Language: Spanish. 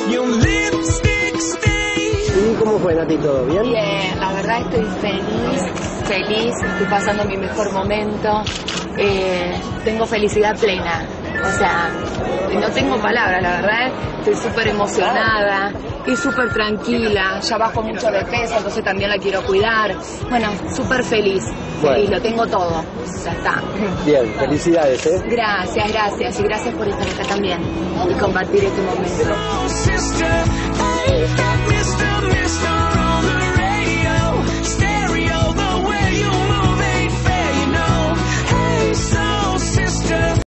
¿Y cómo fue, Nati? ¿Todo bien? Bien, la verdad estoy feliz, estoy pasando mi mejor momento, tengo felicidad plena, o sea, no tengo palabras, la verdad, estoy súper emocionada y súper tranquila, ya bajo mucho de peso, entonces también la quiero cuidar, bueno, súper feliz, lo tengo todo, ya está. Bien, felicidades, Gracias, y gracias por estar acá también y compartir este momento.